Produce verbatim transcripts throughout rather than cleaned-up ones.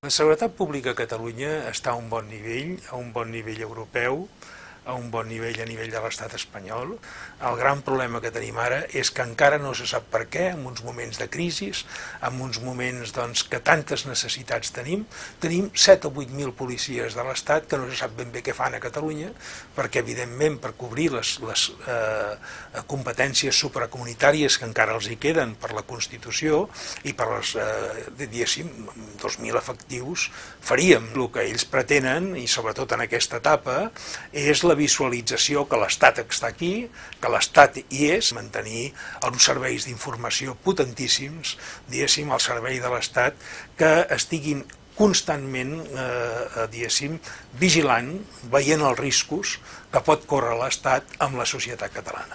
La seguretat pública a Catalunya està a un bon nivell, a un bon nivell europeu, a un bon nivell a nivell de l'estat espanyol. El gran problema que tenim ara és que encara no se sap per què, en uns moments de crisi, en uns moments doncs, que tantes necessitats tenim, tenim set o vuit mil policies de l'estat que no se sap ben bé què fan a Catalunya, perquè evidentment per cobrir les, les eh, competències supracomunitàries que encara els hi queden per la Constitució i per les, eh, diguéssim, dos mil efectius faríem. El que ells pretenen, i sobretot en aquesta etapa, és la visualització que l'Estat està aquí, que l'Estat hi és, mantenir uns serveis d'informació potentíssims, diguéssim, al servei de l'Estat, que estiguin constantment, eh, diguéssim, vigilant, veient els riscos que pot córrer l'Estat amb la societat catalana.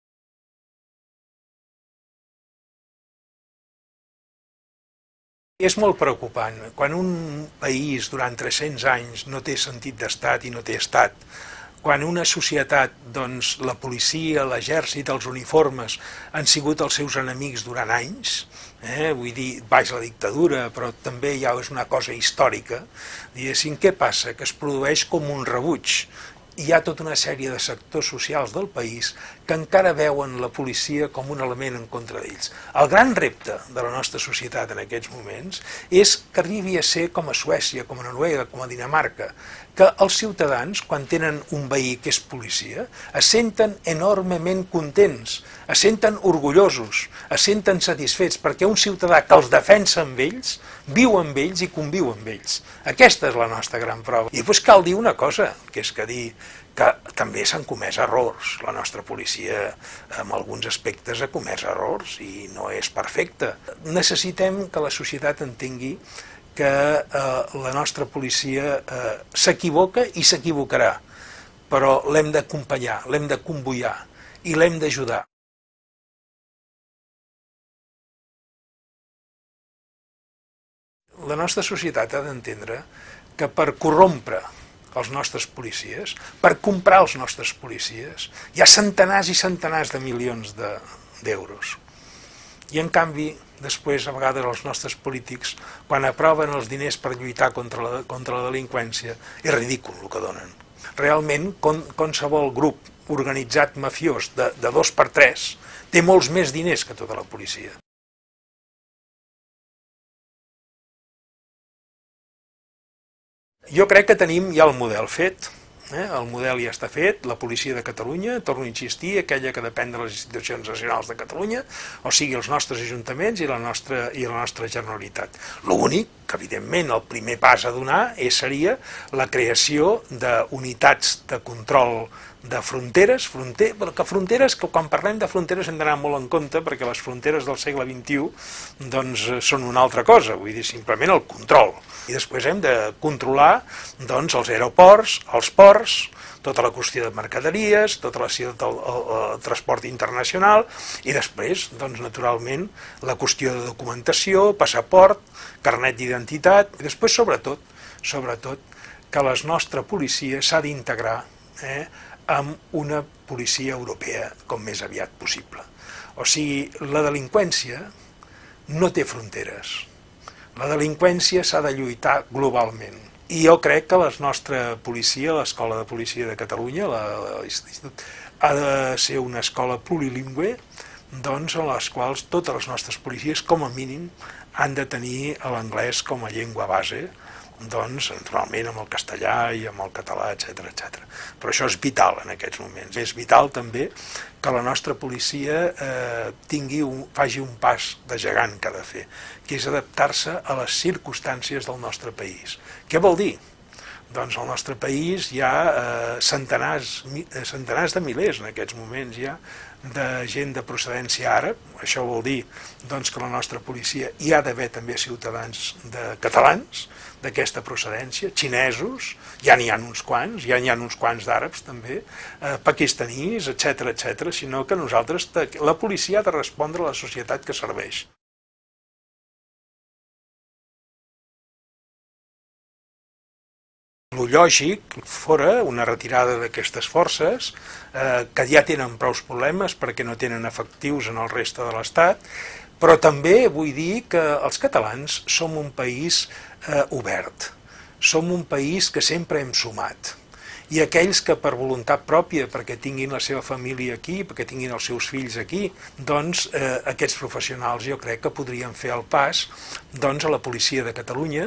És molt preocupant. Quan un país durant tres-cents anys no té sentit d'estat i no té estat, quan una societat, doncs, la policia, l'exèrcit, els uniformes han sigut els seus enemics durant anys, eh? vull dir, baix la dictadura, però també ja és una cosa històrica, diguéssim, què passa? Que es produeix com un rebuig. Hi ha tota una sèrie de sectors socials del país que encara veuen la policia com un element en contra d'ells. El gran repte de la nostra societat en aquests moments és que arribi a ser com a Suècia, com a Noruega, com a Dinamarca, que els ciutadans, quan tenen un veí que és policia, es senten enormement contents, es senten orgullosos, es senten satisfets, perquè un ciutadà que els defensa amb ells, viu amb ells i conviu amb ells. Aquesta és la nostra gran prova. I després cal dir una cosa, que és que dir que també s'han comès errors. La nostra policia, en alguns aspectes, ha comès errors i no és perfecta. Necessitem que la societat entengui que eh, la nostra policia eh, s'equivoca i s'equivocarà, però l'hem d'acompanyar, l'hem de convoiar i l'hem d'ajudar. La nostra societat ha d'entendre que per corrompre els nostres policies, per comprar els nostres policies, hi ha centenars i centenars de milions d'euros. I en canvi, després, a vegades, els nostres polítics, quan aproven els diners per lluitar contra la, contra la delinqüència, és ridícul el que donen. Realment, qualsevol grup organitzat mafiós de, de dos per tres té molts més diners que tota la policia. Jo crec que tenim ja el model fet, eh? el model ja està fet, la policia de Catalunya, torno a insistir, aquella que depèn de les institucions nacionals de Catalunya, o sigui els nostres ajuntaments i la nostra, i la nostra Generalitat. L'únic que, evidentment, el primer pas a donar és, seria la creació d'unitats de control de fronteres, fronter, que fronteres, que quan parlem de fronteres hem d'anar molt en compte, perquè les fronteres del segle vint-i-u doncs, són una altra cosa, vull dir, simplement el control. I després hem de controlar doncs, els aeroports, els ports, tota la qüestió de mercaderies, tota la qüestió del el, el transport internacional i després, doncs, naturalment, la qüestió de documentació, passaport, carnet d'identitat i després, sobretot, sobretot, que la nostra policia s'ha d'integrar eh, amb una policia europea com més aviat possible. O sigui, la delinqüència no té fronteres. La delinqüència s'ha de lluitar globalment. I jo crec que la nostra policia, l'Escola de Policia de Catalunya, l'Institut, ha de ser una escola plurilingüe, doncs, en les quals totes les nostres policies, com a mínim, han de tenir l'anglès com a llengua base, doncs, naturalment, amb el castellà i amb el català, etcètera, etcètera. Però això és vital en aquests moments. És vital també que la nostra policia eh, tingui un, faci un pas de gegant que ha de fer, que és adaptar-se a les circumstàncies del nostre país. Què vol dir? Doncs al nostre país hi ha eh, centenars, centenars de milers en aquests moments ja de gent de procedència àrab. Això vol dir doncs, que la nostra policia hi ha d'haver també ciutadans de catalans d'aquesta procedència, xinesos, ja n'hi ha uns quants, ja n'hi ha uns quants d'àrabs també, eh, pakistanís, etcètera, etcètera, sinó que nosaltres, la policia ha de respondre a la societat que serveix. El lògic fora una retirada d'aquestes forces eh, que ja tenen prou problemes perquè no tenen efectius en el reste de l'Estat, Però també vull dir que els catalans som un país eh, obert, som un país que sempre hem sumat. I aquells que per voluntat pròpia, perquè tinguin la seva família aquí, perquè tinguin els seus fills aquí, doncs eh, aquests professionals jo crec que podrien fer el pas doncs, a la policia de Catalunya.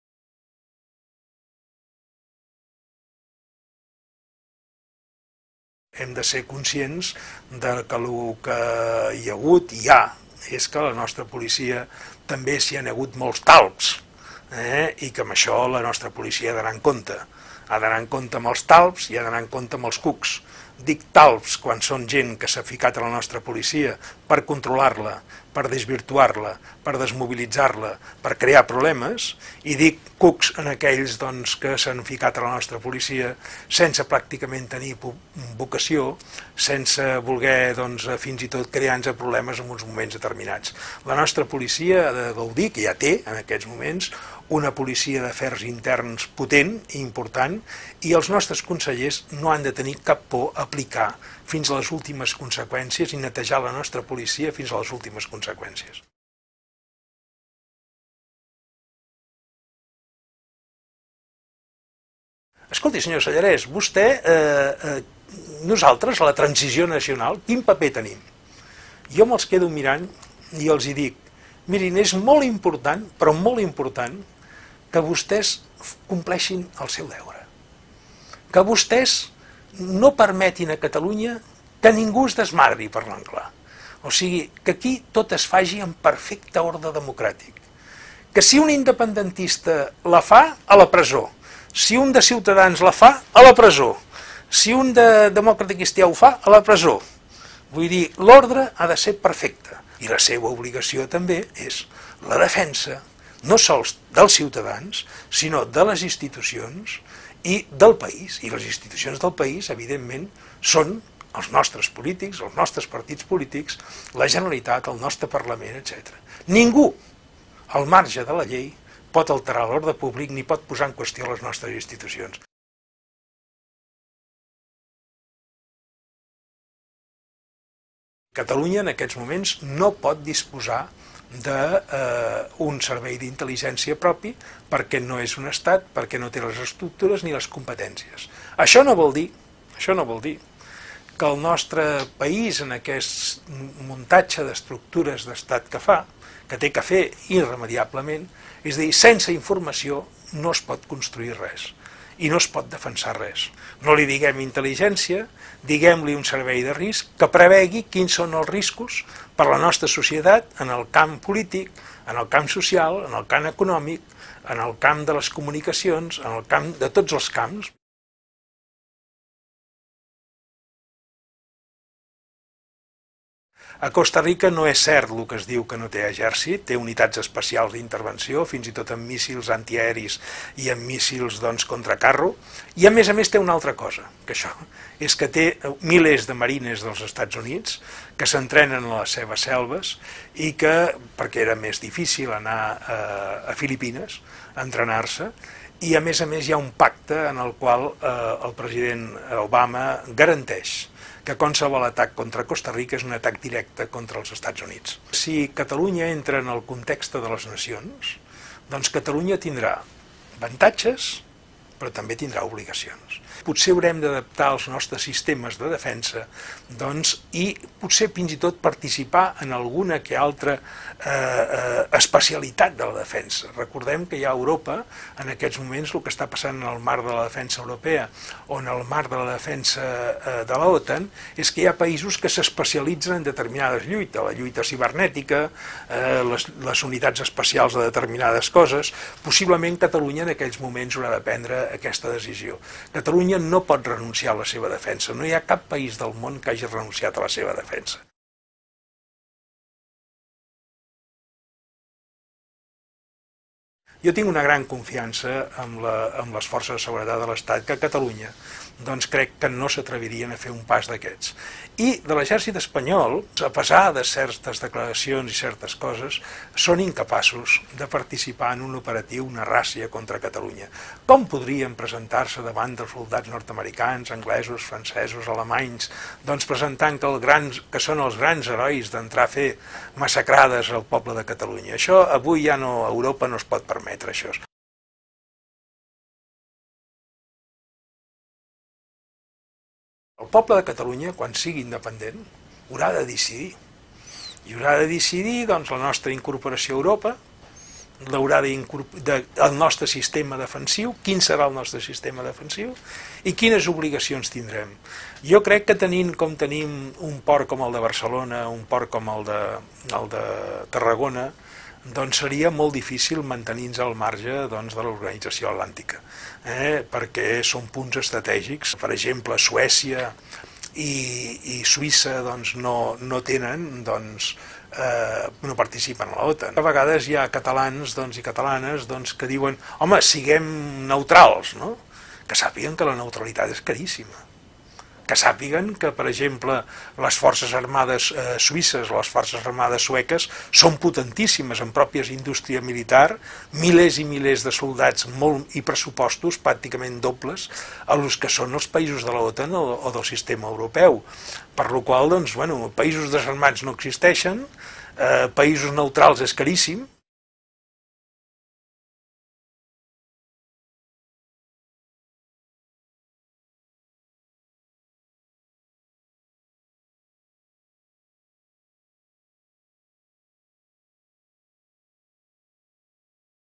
Hem de ser conscients de que el que hi ha hagut i hi ha és que a la nostra policia també s'hi han hagut molts talps, eh? I que amb això la nostra policia ha d'anar en compte. Ha d'anar en compte amb els talps i ha d'anar en compte amb els cucs. Dic talps quan són gent que s'ha ficat a la nostra policia per controlar-la, per desvirtuar-la, per desmobilitzar-la, per crear problemes, i dic cucs en aquells doncs, que s'han ficat a la nostra policia sense pràcticament tenir vocació, sense voler doncs, fins i tot crear-nos problemes en uns moments determinats. La nostra policia ha de gaudir, que ja té en aquests moments, una policia d'afers interns potent i important, i els nostres consellers no han de tenir cap por a aplicar fins a les últimes conseqüències i netejar la nostra policia fins a les últimes conseqüències. Escolti, senyor Sellarès, vostè, eh, eh, nosaltres, a la transició nacional, quin paper tenim? Jo me'ls quedo mirant i els hi dic, mirin, és molt important, però molt important, que vostès compleixin el seu deure. Que vostès no permetin a Catalunya que ningú es desmadri, parlant clar. O sigui, que aquí tot es faci en perfecte ordre democràtic. Que si un independentista la fa, a la presó. Si un de Ciutadans la fa, a la presó. Si un de Demòcrata Cristià ho fa, a la presó. Vull dir, l'ordre ha de ser perfecte. I la seva obligació també és la defensa no sols dels ciutadans, sinó de les institucions i del país. I les institucions del país, evidentment, són els nostres polítics, els nostres partits polítics, la Generalitat, el nostre Parlament, etcètera. Ningú, al marge de la llei, pot alterar l'ordre públic ni pot posar en qüestió les nostres institucions. Catalunya en aquests moments no pot disposar d'un servei d'intel·ligència propi perquè no és un estat, perquè no té les estructures ni les competències. Això no vol dir, això no vol dir que el nostre país en aquest muntatge d'estructures d'estat que fa, que té que fer irremediablement, és a dir, sense informació no es pot construir res i no es pot defensar res. No li diguem intel·ligència, diguem-li un servei de risc que prevegui quins són els riscos per a la nostra societat en el camp polític, en el camp social, en el camp econòmic, en el camp de les comunicacions, en el camp de tots els camps. A Costa Rica no és cert el que es diu que no té exèrcit, té unitats especials d'intervenció, fins i tot amb míssils antiaeris i amb míssils doncs, contra carro, i a més a més té una altra cosa, que això és que té milers de marines dels Estats Units que s'entrenen a les seves selves i que, perquè era més difícil anar a, a Filipines a entrenar-se, i a més a més hi ha un pacte en el qual eh, el president Obama garanteix que qualsevol atac contra Costa Rica és un atac directe contra els Estats Units. Si Catalunya entra en el context de les nacions, doncs Catalunya tindrà avantatges, però també tindrà obligacions. Potser haurem d'adaptar els nostres sistemes de defensa doncs, i potser fins i tot participar en alguna que altra eh, eh, especialitat de la defensa. Recordem que hi ha a Europa, en aquests moments, el que està passant en el marc de la defensa europea o en el marc de la defensa eh, de l'OTAN, és que hi ha països que s'especialitzen en determinades lluites, la lluita cibernètica, eh, les, les unitats especials de determinades coses. Possiblement Catalunya en aquells moments haurà de prendre aquesta decisió. Catalunya no pot renunciar a la seva defensa. No hi ha cap país del món que hagi renunciat a la seva defensa. Jo tinc una gran confiança amb, la, amb les forces de seguretat de l'Estat que Catalunya doncs crec que no s'atrevirien a fer un pas d'aquests. I de l'exèrcit espanyol, a pesar de certes declaracions i certes coses, són incapaços de participar en un operatiu, una ràcia contra Catalunya. Com podrien presentar-se davant dels soldats nord-americans, anglesos, francesos, alemanys, doncs presentant que, el grans, que són els grans herois d'entrar a fer massacrades al poble de Catalunya? Això avui ja no, a Europa no es pot permetre, això. El poble de Catalunya, quan sigui independent, haurà de decidir. I haurà de decidir doncs, la nostra incorporació a Europa, l'haurà de, el nostre sistema defensiu, quin serà el nostre sistema defensiu i quines obligacions tindrem. Jo crec que tenint com tenim un port com el de Barcelona, un port com el de, el de Tarragona, doncs seria molt difícil mantenir-nos al marge doncs, de l'Organització Atlàntica, eh? perquè són punts estratègics. Per exemple, Suècia i, i Suïssa doncs, no, no tenen, doncs, eh, no participen a l'OTAN. A vegades hi ha catalans doncs, i catalanes doncs, que diuen home, siguem neutrals, no? Que sàpiguen que la neutralitat és caríssima. Que sàpiguen que, per exemple, les forces armades eh, suïsses o les forces armades sueques són potentíssimes en pròpies indústria militar, milers i milers de soldats molt, i pressupostos pràcticament dobles a los que són els països de l'OTAN o, o del sistema europeu. Per la qual cosa, doncs, bueno, països desarmats no existeixen, eh, països neutrals és caríssim,